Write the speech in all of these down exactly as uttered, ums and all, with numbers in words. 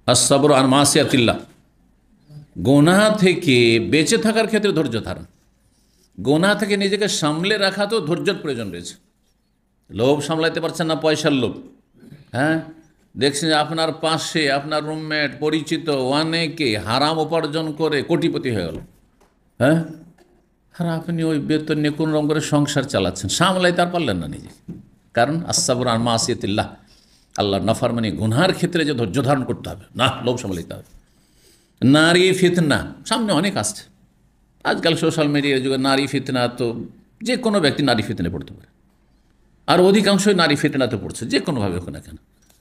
আস-সাবরু আন মাসিয়াতিল্লাহ, গুনাহ থেকে বেঁচে থাকার ক্ষেত্রে ধৈর্য ধারণ। গুনাহ থেকে নিজেকে সামলে রাখা তো ধৈর্যের প্রয়োজন রয়েছে। লোভ সামলাইতে পারছেন না, পয়সার লোভ, হ্যাঁ, দেখছেন যে আপনার পাশে আপনার রুমমেট পরিচিত অনেকে হারাম উপার্জন করে কোটিপতি হয়ে গেল, হ্যাঁ, আর আপনি ওই বেতন নিয়ে কোন রকম করে সংসার চালাচ্ছেন, সামলাইতে আর পারলেন না নিজে। কারণ আস-সাবরু আন মাসিয়াতিল্লাহ, আল্লাহর নাফরমানি গুনহার ক্ষেত্রে যে ধৈর্য ধারণ করতে হবে, না লোভ সামলাইতে হবে। নারী ফিতনা সামনে অনেক আসছে, আজকাল সোশ্যাল মিডিয়ার যুগে নারী ফিতনা, তো যে কোনো ব্যক্তি নারী ফিতনায় পড়তে পারে, আর অধিকাংশই নারী ফিতনাতে পড়ছে, যে কোনোভাবে হোক না কেন,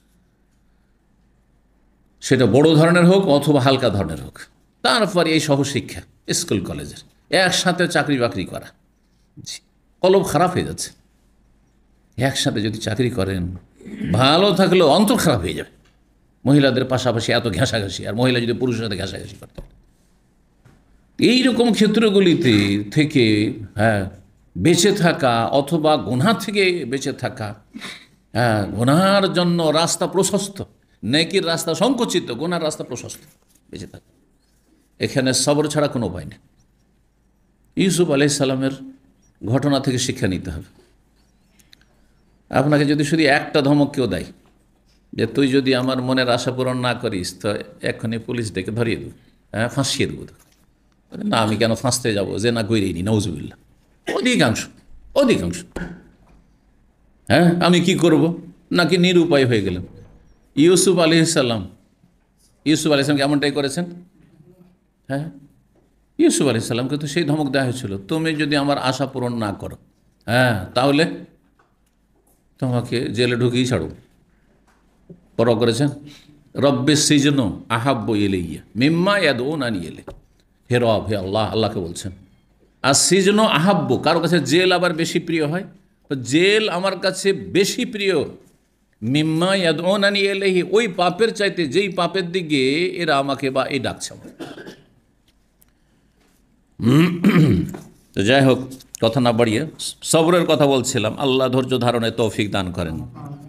সেটা বড় ধরনের হোক অথবা হালকা ধরনের হোক। তারপরে এই সহশিক্ষা স্কুল কলেজের একসাথে চাকরি বাকরি করা, কলব খারাপ হয়ে যাচ্ছে। একসাথে যদি চাকরি করেন, ভালো থাকলেও অন্তর খারাপ হয়ে যাবে। মহিলাদের পাশাপাশি এত ঘেঁষাঘেঁষি, আর মহিলা যদি পুরুষের সাথে ঘেঁষাঘেঁষি করতে, এইরকম ক্ষেত্রগুলিতে থেকে হ্যাঁ বেঁচে থাকা অথবা গুনাহ থেকে বেঁচে থাকা, হ্যাঁ, গুনার জন্য রাস্তা প্রশস্ত, নেকির রাস্তা সংকুচিত, গুনার রাস্তা প্রশস্ত, বেঁচে থাকা, এখানে সবর ছাড়া কোনো উপায় নেই। ইউসুফ আলাইহিস সালামের ঘটনা থেকে শিক্ষা নিতে হবে। আপনাকে যদি শুধু একটা ধমক কেউ দেয় যে তুই যদি আমার মনের আশা পূরণ না করিস তো এক্ষুনি পুলিশ ডেকে ধরিয়ে দেবো, হ্যাঁ, ফাঁসিয়ে দেবো, না আমি কেন ফাঁসতে যাবো, যে না করেই নি, নাউজুবিল্লাহ, অধিকাংশ অধিকাংশ হ্যাঁ, আমি কি করব, নাকি নিরুপায় হয়ে গেলেন। ইউসুফ আলাইহিস সালাম ইউসুফ আলাইহিস সালাম এমনটাই করেছেন, হ্যাঁ, ইউসুফ আলাইহিস সালামকে তো সেই ধমক দেওয়া হয়েছিল, তুমি যদি আমার আশা পূরণ না করো, হ্যাঁ, তাহলে তোমাকে জেলে ঢুকিয়ে ছাড়ো। পর করেছেন রব্বিস সিজনু আহাব্বু ইলাইয়া মিম্মা ইয়াদউনানি ইলাইহি, হে রব, হে আল্লাহ, আল্লাহকে বলছেন আর সিজনু আহাব্বু, কারো কাছে জেল আবার বেশি প্রিয় হয়, জেল আমার কাছে বেশি প্রিয়, মিম্মা ইয়াদউনানি ইলাইহি, ওই পাপের চাইতে যেই পাপের দিকে এরা আমাকে বা এই ডাকছে আমার। তো যাই হোক, কথা না বাড়িয়ে সবরের কথা বলছিলাম। আল্লাহ ধৈর্য ধারণে তৌফিক দান করেন।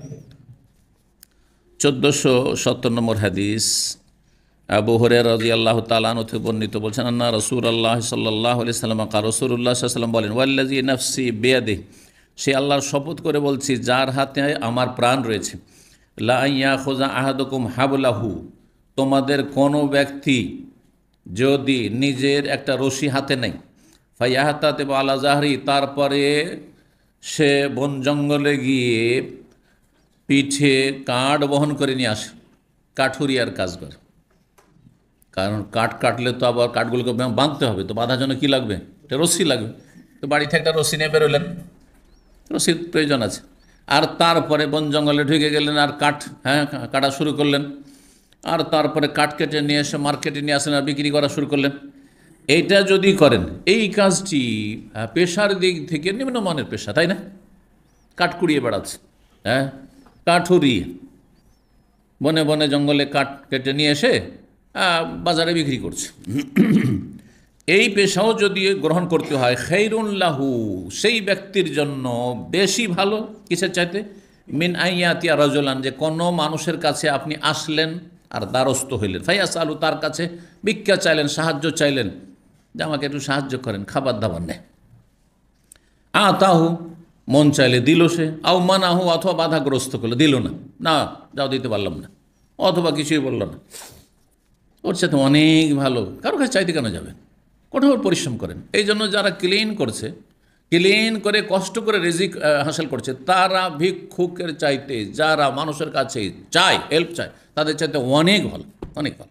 চোদ্দোশো সত্তর নম্বর হাদিস, আবু হুরায়রা রাদিয়াল্লাহু তাআলা আনহু থেকে বর্ণিত, বলছেন আন্না রাসূলুল্লাহ সাল্লাল্লাহু আলাইহি ওয়াসাল্লাম কা রাসূলুল্লাহ সাল্লাল্লাহু আলাইহি ওয়াসাল্লাম বলেন, ওয়াল্লাযী নাফসি বিয়াদিহি, সে আল্লাহর শপথ করে বলছি যার হাতে আমার প্রাণ রয়েছে, লা ইয়াখুযা আহাদুকুম হাবলাহু, তোমাদের কোনো ব্যক্তি যদি নিজের একটা রশি হাতে নেয়, ফায়াহতাতে আলা জাহরি, তারপরে সে বন জঙ্গলে গিয়ে পিঠে কাঠ বহন করে নিয়ে আসে, কাঠুরিয়ার কাজ করে, কারণ কাঠ কাটলে তো আবার কাঠগুলোকে বাঁধতে হবে, তো বাঁধার জন্য কী লাগবে, একটা রশি লাগবে, তো বাড়ি থেকে একটা রশি নিয়ে বেরোলেন, রশির প্রয়োজন আছে, আর তারপরে বন জঙ্গলে ঢুকে গেলেন আর কাঠ, হ্যাঁ, কাটা শুরু করলেন, আর তারপরে কাঠ কেটে নিয়ে এসে মার্কেটে নিয়ে আসেন আর বিক্রি করা শুরু করলেন। এইটা যদি করেন, এই কাজটি পেশার দিক থেকে নিম্নমানের পেশা, তাই না? কাঠ কুড়িয়ে বেড়াচ্ছে, হ্যাঁ, কাঠুরিয়ে বনে বনে জঙ্গলে কাঠ কেটে নিয়ে এসে বাজারে বিক্রি করছে। এই পেশাও যদি গ্রহণ করতে হয়, খায়রুন লাহু, সেই ব্যক্তির জন্য বেশি ভালো, কিসের চাইতে, মিন আইয়াতিয়া রাজুলান, যে কোনো মানুষের কাছে আপনি আসলেন আর দ্বারস্থ হইলেন, ফায়াসআলু, তার কাছে ভিক্ষা চাইলেন, সাহায্য চাইলেন, যে আমাকে একটু সাহায্য করেন, খাবার দাবার নেই, আতাহু, মন চাইলে দিল সে, আও মানাহু, অথবা বাধাগ্রস্ত করলো, দিল না, না যাও দিতে পারলাম না, অথবা কিছুই বলল না, ওর সাথে অনেক ভালো, কারো কাছে চাইতে কেন যাবেন, কঠোর পরিশ্রম করেন। এই জন্য যারা ক্লিন করছে, ক্লিন করে কষ্ট করে রিজিক হাসিল করছে, তারা ভিক্ষুকের চাইতে, যারা মানুষের কাছে চায়, হেল্প চায়, তাদের চাইতে অনেক ভালো, অনেক ভালো।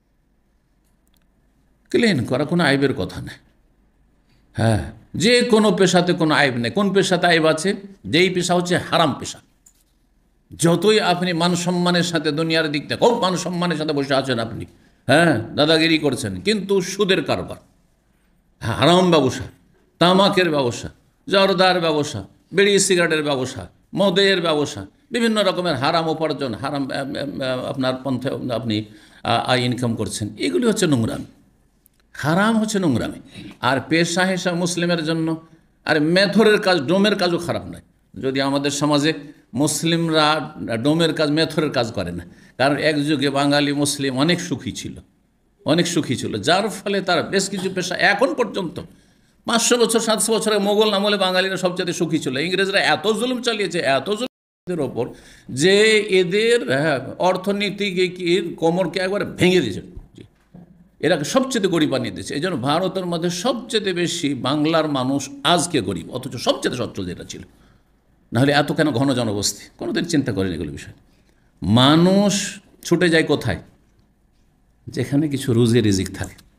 ক্লিন করা কোনো আইবের কথা নেই, হ্যাঁ, যে কোনো পেশাতে কোনো আইব নেই। কোন পেশাতে আইব আছে? যেই পেশা হচ্ছে হারাম পেশা। যতই আপনি মান সম্মানের সাথে দুনিয়ার দিক থেকে খুব মান সম্মানের সাথে বসে আছেন আপনি, হ্যাঁ, দাদাগিরি করছেন, কিন্তু সুদের কারবার, হারাম ব্যবসা, তামাকের ব্যবসা, জর্দার ব্যবসা, বিড়ি সিগারেটের ব্যবসা, মদের ব্যবসা, বিভিন্ন রকমের হারাম উপার্জন, হারাম আপনার পন্থে আপনি আয় ইনকাম করছেন, এগুলি হচ্ছে নোংরামি। হারাম হচ্ছে নোংরামি। আর পেশা হিসাব মুসলিমের জন্য, আর মেথরের কাজ, ডোমের কাজও খারাপ নয়। যদি আমাদের সমাজে মুসলিমরা ডোমের কাজ মেথরের কাজ করে না, কারণ এক যুগে বাঙালি মুসলিম অনেক সুখী ছিল, অনেক সুখী ছিল, যার ফলে তার বেশ কিছু পেশা এখন পর্যন্ত পাঁচশো বছর সাতশো বছরের মোগল আমলে বাঙালিরা সবচেয়ে সুখী ছিল। ইংরেজরা এত জুলুম চালিয়েছে, এত জুলুমের ওপর, যে এদের অর্থনীতিকে কি কোমরকে একবার ভেঙে দিয়েছে, এরা সবচেয়ে গরিব বানিয়ে দিয়েছে। এই জন্য ভারতের মধ্যে সবচেয়ে বেশি বাংলার মানুষ আজকে গরিব, অথচ সবচেয়ে সচ্ছল যেটা ছিল। নাহলে এত কেন ঘন জনবস্তি, কোনোদিন চিন্তা করেনি এগুলো বিষয়। মানুষ ছুটে যায় কোথায়? যেখানে কিছু রুজি রিজিক থাকে।